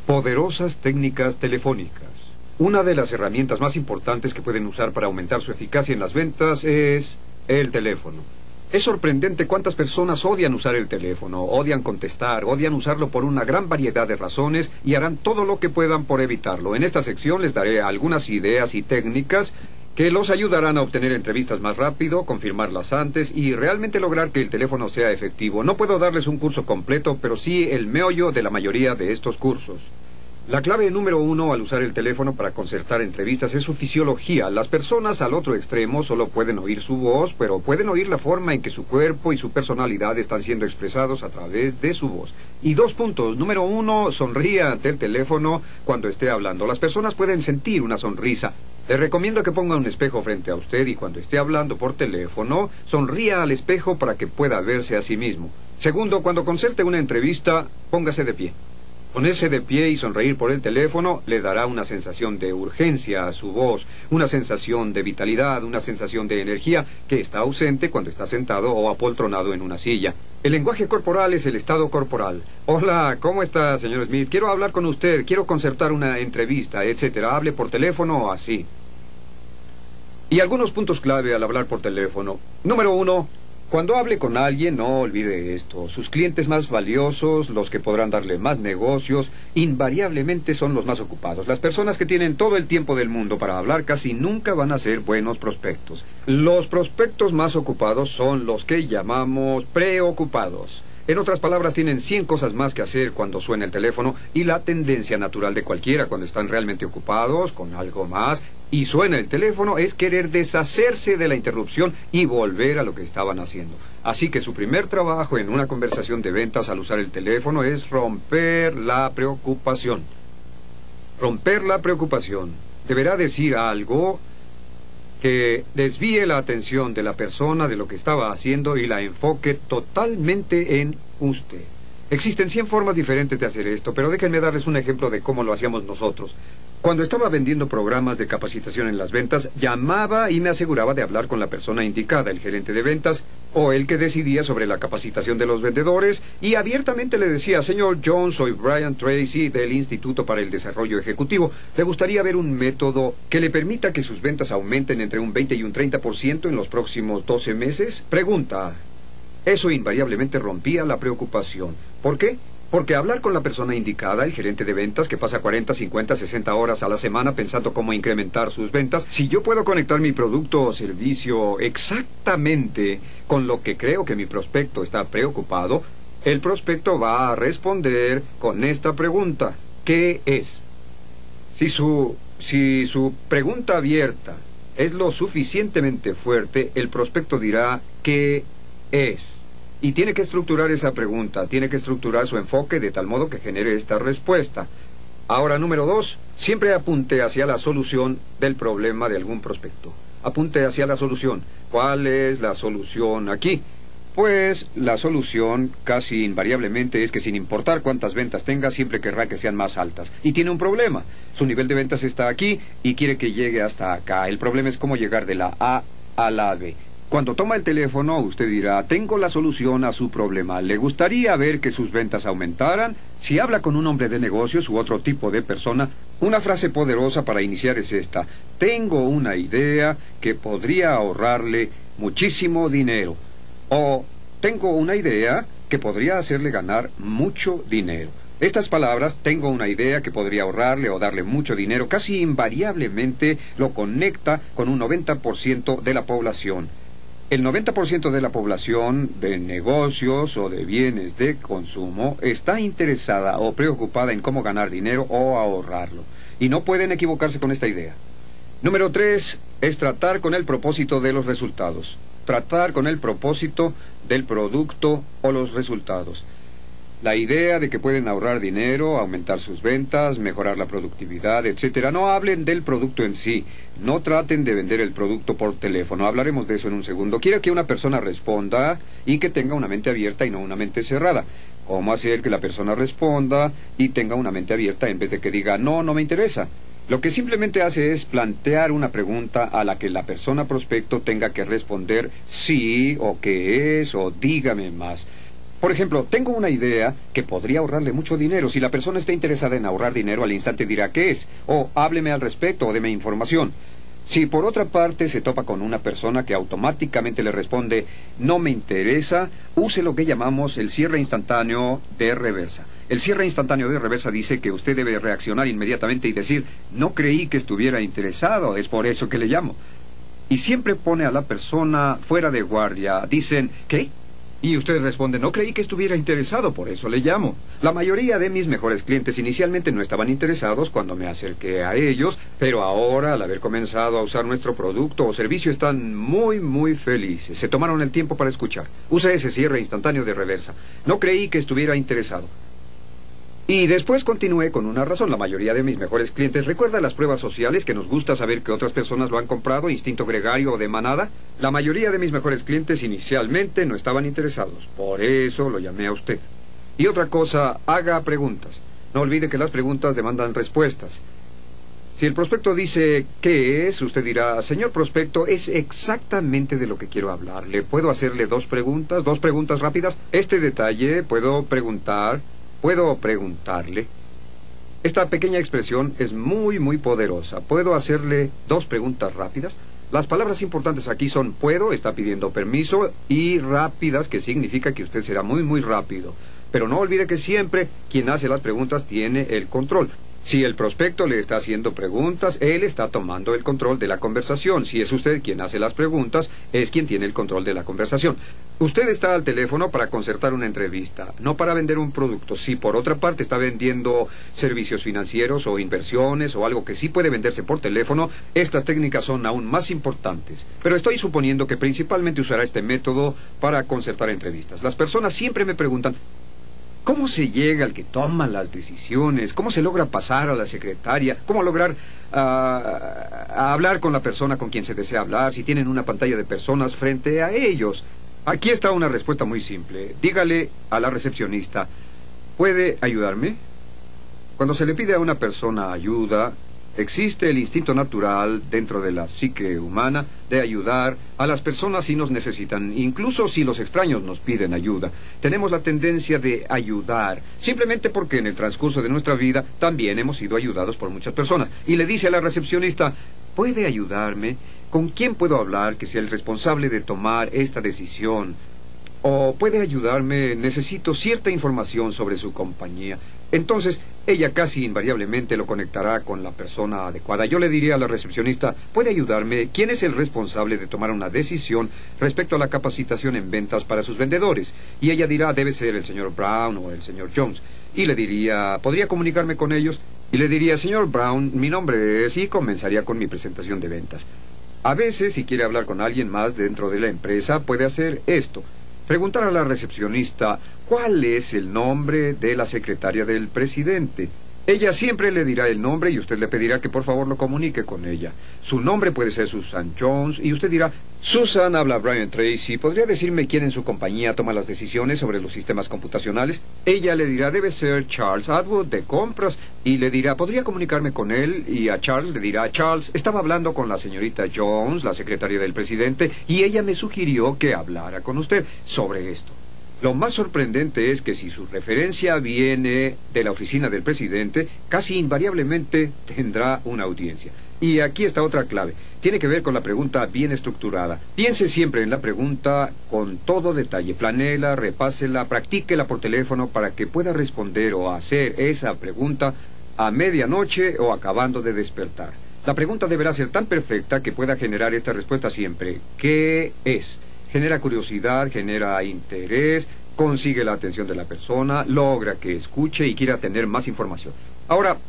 Poderosas técnicas telefónicas. Una de las herramientas más importantes que pueden usar para aumentar su eficacia en las ventas es el teléfono. Es sorprendente cuántas personas odian usar el teléfono, odian contestar, odian usarlo por una gran variedad de razones y harán todo lo que puedan por evitarlo. En esta sección les daré algunas ideas y técnicas que los ayudarán a obtener entrevistas más rápido, confirmarlas antes y realmente lograr que el teléfono sea efectivo. No puedo darles un curso completo, pero sí el meollo de la mayoría de estos cursos. La clave número 1 al usar el teléfono para concertar entrevistas es su fisiología. Las personas al otro extremo solo pueden oír su voz, pero pueden oír la forma en que su cuerpo y su personalidad están siendo expresados a través de su voz. Y 2 puntos. Número 1, sonría ante el teléfono cuando esté hablando. Las personas pueden sentir una sonrisa. Le recomiendo que ponga un espejo frente a usted y cuando esté hablando por teléfono, sonría al espejo para que pueda verse a sí mismo. Segundo, cuando concerte una entrevista, póngase de pie. Ponerse de pie y sonreír por el teléfono le dará una sensación de urgencia a su voz, una sensación de vitalidad, una sensación de energía que está ausente cuando está sentado o apoltronado en una silla. El lenguaje corporal es el estado corporal. Hola, ¿cómo está, señor Smith? Quiero hablar con usted, quiero concertar una entrevista, etcétera. Hable por teléfono o así. Y algunos puntos clave al hablar por teléfono. Número 1. Cuando hable con alguien, no olvide esto. Sus clientes más valiosos, los que podrán darle más negocios, invariablemente son los más ocupados. Las personas que tienen todo el tiempo del mundo para hablar casi nunca van a ser buenos prospectos. Los prospectos más ocupados son los que llamamos preocupados. En otras palabras, tienen 100 cosas más que hacer cuando suena el teléfono y la tendencia natural de cualquiera cuando están realmente ocupados con algo más y suena el teléfono es querer deshacerse de la interrupción y volver a lo que estaban haciendo. Así que su primer trabajo en una conversación de ventas al usar el teléfono es romper la preocupación. Romper la preocupación. Deberá decir algo que desvíe la atención de la persona de lo que estaba haciendo y la enfoque totalmente en usted. Existen 100 formas diferentes de hacer esto, pero déjenme darles un ejemplo de cómo lo hacíamos nosotros. Cuando estaba vendiendo programas de capacitación en las ventas, llamaba y me aseguraba de hablar con la persona indicada, el gerente de ventas o el que decidía sobre la capacitación de los vendedores, y abiertamente le decía: señor Jones, soy Brian Tracy del Instituto para el Desarrollo Ejecutivo. ¿Le gustaría ver un método que le permita que sus ventas aumenten entre un 20 y un 30% en los próximos 12 meses? Pregunta. Eso invariablemente rompía la preocupación. ¿Por qué? Porque hablar con la persona indicada, el gerente de ventas, que pasa 40, 50, 60 horas a la semana pensando cómo incrementar sus ventas, si yo puedo conectar mi producto o servicio exactamente con lo que creo que mi prospecto está preocupado, el prospecto va a responder con esta pregunta: ¿qué es? Si su pregunta abierta es lo suficientemente fuerte, el prospecto dirá: ¿qué es? Y tiene que estructurar esa pregunta, tiene que estructurar su enfoque de tal modo que genere esta respuesta. Ahora, número 2, siempre apunte hacia la solución del problema de algún prospecto. Apunte hacia la solución. ¿Cuál es la solución aquí? Pues la solución casi invariablemente es que sin importar cuántas ventas tenga, siempre querrá que sean más altas. Y tiene un problema. Su nivel de ventas está aquí y quiere que llegue hasta acá. El problema es cómo llegar de la A a la B. Cuando toma el teléfono, usted dirá: tengo la solución a su problema. ¿Le gustaría ver que sus ventas aumentaran? Si habla con un hombre de negocios u otro tipo de persona, una frase poderosa para iniciar es esta: tengo una idea que podría ahorrarle muchísimo dinero. O tengo una idea que podría hacerle ganar mucho dinero. Estas palabras, tengo una idea que podría ahorrarle o darle mucho dinero, casi invariablemente lo conecta con un 90% de la población. El 90% de la población de negocios o de bienes de consumo está interesada o preocupada en cómo ganar dinero o ahorrarlo. Y no pueden equivocarse con esta idea. Número 3 es tratar con el propósito de los resultados. Tratar con el propósito del producto o los resultados. La idea de que pueden ahorrar dinero, aumentar sus ventas, mejorar la productividad, etcétera. No hablen del producto en sí. No traten de vender el producto por teléfono. Hablaremos de eso en un segundo. Quiero que una persona responda y que tenga una mente abierta y no una mente cerrada. ¿Cómo hacer que la persona responda y tenga una mente abierta en vez de que diga: no, no me interesa? Lo que simplemente hace es plantear una pregunta a la que la persona prospecto tenga que responder sí, o qué es, o dígame más. Por ejemplo, tengo una idea que podría ahorrarle mucho dinero. Si la persona está interesada en ahorrar dinero, al instante dirá qué es, o hábleme al respecto, o deme información. Si por otra parte se topa con una persona que automáticamente le responde no me interesa, use lo que llamamos el cierre instantáneo de reversa. El cierre instantáneo de reversa dice que usted debe reaccionar inmediatamente y decir no creí que estuviera interesado, es por eso que le llamo. Y siempre pone a la persona fuera de guardia. Dicen, ¿qué? Y usted responde, no creí que estuviera interesado, por eso le llamo. La mayoría de mis mejores clientes inicialmente no estaban interesados cuando me acerqué a ellos, pero ahora, al haber comenzado a usar nuestro producto o servicio, están muy felices. Se tomaron el tiempo para escuchar. Use ese cierre instantáneo de reversa. No creí que estuviera interesado. Y después continué con una razón. La mayoría de mis mejores clientes recuerda las pruebas sociales que nos gusta saber que otras personas lo han comprado, instinto gregario o de manada. La mayoría de mis mejores clientes inicialmente no estaban interesados. Por eso lo llamé a usted. Y otra cosa, haga preguntas. No olvide que las preguntas demandan respuestas. Si el prospecto dice ¿qué es?, usted dirá, señor prospecto, es exactamente de lo que quiero hablarle. ¿Puedo hacerle dos preguntas rápidas? Este detalle, puedo preguntarle. Esta pequeña expresión es muy poderosa. ¿Puedo hacerle dos preguntas rápidas? Las palabras importantes aquí son puedo, está pidiendo permiso, y rápidas, que significa que usted será muy rápido. Pero no olvide que siempre quien hace las preguntas tiene el control. Si el prospecto le está haciendo preguntas, él está tomando el control de la conversación. Si es usted quien hace las preguntas, es quien tiene el control de la conversación. Usted está al teléfono para concertar una entrevista, no para vender un producto. Si por otra parte está vendiendo servicios financieros o inversiones o algo que sí puede venderse por teléfono, estas técnicas son aún más importantes. Pero estoy suponiendo que principalmente usará este método para concertar entrevistas. Las personas siempre me preguntan, ¿cómo se llega al que toma las decisiones? ¿Cómo se logra pasar a la secretaria? ¿Cómo lograr a hablar con la persona con quien se desea hablar si tienen una pantalla de personas frente a ellos? Aquí está una respuesta muy simple. Dígale a la recepcionista, ¿puede ayudarme? Cuando se le pide a una persona ayuda, existe el instinto natural dentro de la psique humana de ayudar a las personas si nos necesitan, incluso si los extraños nos piden ayuda. Tenemos la tendencia de ayudar, simplemente porque en el transcurso de nuestra vida también hemos sido ayudados por muchas personas. Y le dice a la recepcionista, ¿puede ayudarme? ¿Con quién puedo hablar que sea el responsable de tomar esta decisión? O puede ayudarme, necesito cierta información sobre su compañía. Entonces, ella casi invariablemente lo conectará con la persona adecuada. Yo le diría a la recepcionista, ¿puede ayudarme? ¿Quién es el responsable de tomar una decisión respecto a la capacitación en ventas para sus vendedores? Y ella dirá, debe ser el señor Brown o el señor Jones. Y le diría, ¿podría comunicarme con ellos? Y le diría, señor Brown, mi nombre es... y comenzaría con mi presentación de ventas. A veces, si quiere hablar con alguien más dentro de la empresa, puede hacer esto. Preguntar a la recepcionista cuál es el nombre de la secretaria del presidente. Ella siempre le dirá el nombre y usted le pedirá que por favor lo comunique con ella. Su nombre puede ser Susan Jones y usted dirá, Susan, habla Brian Tracy, ¿podría decirme quién en su compañía toma las decisiones sobre los sistemas computacionales? Ella le dirá, debe ser Charles Atwood de compras, y le dirá, ¿podría comunicarme con él? Y a Charles le dirá, Charles, estaba hablando con la señorita Jones, la secretaria del presidente, y ella me sugirió que hablara con usted sobre esto. Lo más sorprendente es que si su referencia viene de la oficina del presidente, casi invariablemente tendrá una audiencia. Y aquí está otra clave. Tiene que ver con la pregunta bien estructurada. Piense siempre en la pregunta con todo detalle. Planéela, repásela, practíquela por teléfono para que pueda responder o hacer esa pregunta a medianoche o acabando de despertar. La pregunta deberá ser tan perfecta que pueda generar esta respuesta siempre. ¿Qué es? Genera curiosidad, genera interés, consigue la atención de la persona, logra que escuche y quiera tener más información. Ahora,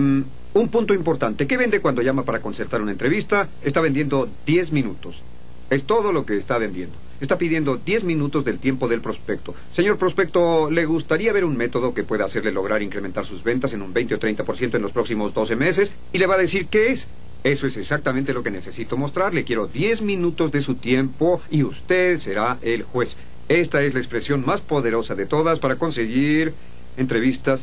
un punto importante. ¿Qué vende cuando llama para concertar una entrevista? Está vendiendo 10 minutos. Es todo lo que está vendiendo. Está pidiendo 10 minutos del tiempo del prospecto. Señor prospecto, ¿le gustaría ver un método que pueda hacerle lograr incrementar sus ventas en un 20 o 30% en los próximos 12 meses? Y le va a decir qué es. Eso es exactamente lo que necesito mostrarle. Quiero 10 minutos de su tiempo y usted será el juez. Esta es la expresión más poderosa de todas para conseguir entrevistas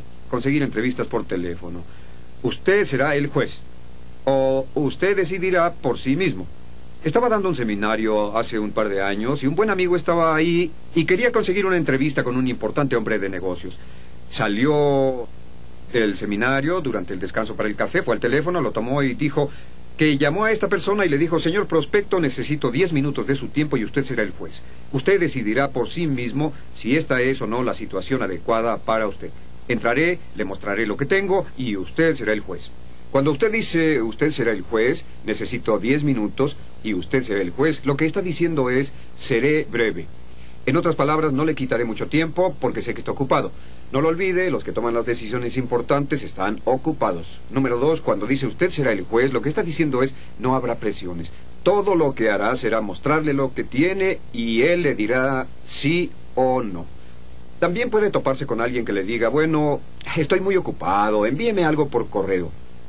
por teléfono. Usted será el juez. O usted decidirá por sí mismo. Estaba dando un seminario hace un par de años y un buen amigo estaba ahí y quería conseguir una entrevista con un importante hombre de negocios. Salió del seminario durante el descanso para el café, fue al teléfono, lo tomó y dijo que llamó a esta persona y le dijo: señor prospecto, necesito 10 minutos de su tiempo y usted será el juez. Usted decidirá por sí mismo si esta es o no la situación adecuada para usted. Entraré, le mostraré lo que tengo y usted será el juez. Cuando usted dice usted será el juez, necesito 10 minutos y usted será el juez, lo que está diciendo es: seré breve. En otras palabras, no le quitaré mucho tiempo porque sé que está ocupado. No lo olvide, los que toman las decisiones importantes están ocupados. Número 2, cuando dice usted será el juez, lo que está diciendo es: no habrá presiones. Todo lo que hará será mostrarle lo que tiene y él le dirá sí o no. También puede toparse con alguien que le diga: bueno, estoy muy ocupado, envíeme algo por correo.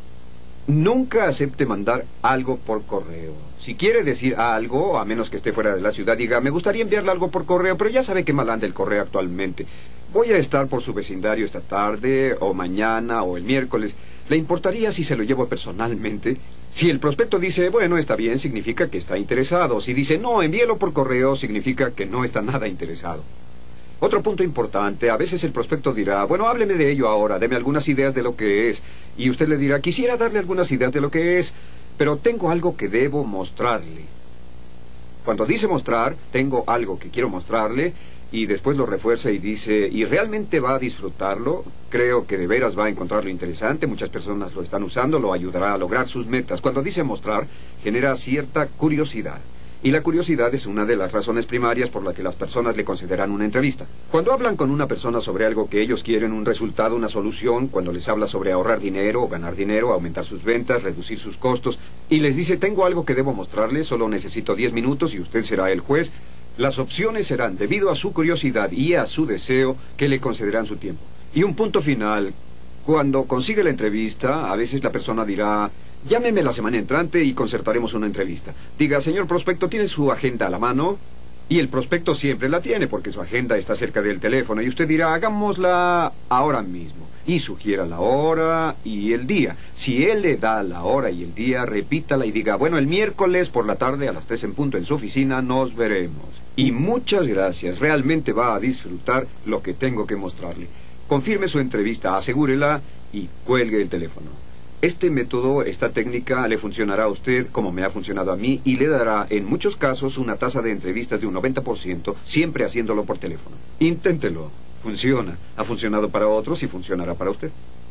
Nunca acepte mandar algo por correo. Si quiere decir algo, a menos que esté fuera de la ciudad, diga: me gustaría enviarle algo por correo, pero ya sabe que mal anda el correo actualmente. Voy a estar por su vecindario esta tarde, o mañana, o el miércoles. ¿Le importaría si se lo llevo personalmente? Si el prospecto dice: bueno, está bien, significa que está interesado. Si dice: no, envíelo por correo, significa que no está nada interesado. Otro punto importante, a veces el prospecto dirá: bueno, hábleme de ello ahora, deme algunas ideas de lo que es. Y usted le dirá: quisiera darle algunas ideas de lo que es, pero tengo algo que debo mostrarle. Cuando dice mostrar, tengo algo que quiero mostrarle, y después lo refuerza y dice: ¿y realmente va a disfrutarlo? Creo que de veras va a encontrarlo interesante, muchas personas lo están usando, lo ayudará a lograr sus metas. Cuando dice mostrar, genera cierta curiosidad. Y la curiosidad es una de las razones primarias por la que las personas le consideran una entrevista. Cuando hablan con una persona sobre algo que ellos quieren, un resultado, una solución, cuando les habla sobre ahorrar dinero o ganar dinero, aumentar sus ventas, reducir sus costos, y les dice: tengo algo que debo mostrarles, solo necesito 10 minutos y usted será el juez, las opciones serán, debido a su curiosidad y a su deseo, que le concederán su tiempo. Y un punto final: cuando consigue la entrevista, a veces la persona dirá: llámeme la semana entrante y concertaremos una entrevista. Diga: señor prospecto, ¿tiene su agenda a la mano? Y el prospecto siempre la tiene porque su agenda está cerca del teléfono. Y usted dirá: hagámosla ahora mismo. Y sugiera la hora y el día. Si él le da la hora y el día, repítala y diga: bueno, el miércoles por la tarde a las 3 en punto en su oficina nos veremos. Y muchas gracias. Realmente va a disfrutar lo que tengo que mostrarle. Confirme su entrevista, asegúrela y cuelgue el teléfono. Este método, esta técnica, le funcionará a usted como me ha funcionado a mí y le dará, en muchos casos, una tasa de entrevistas de un 90%, siempre haciéndolo por teléfono. Inténtelo. Funciona. Ha funcionado para otros y funcionará para usted.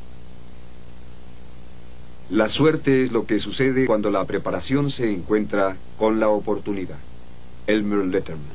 La suerte es lo que sucede cuando la preparación se encuentra con la oportunidad. Elmer Letterman.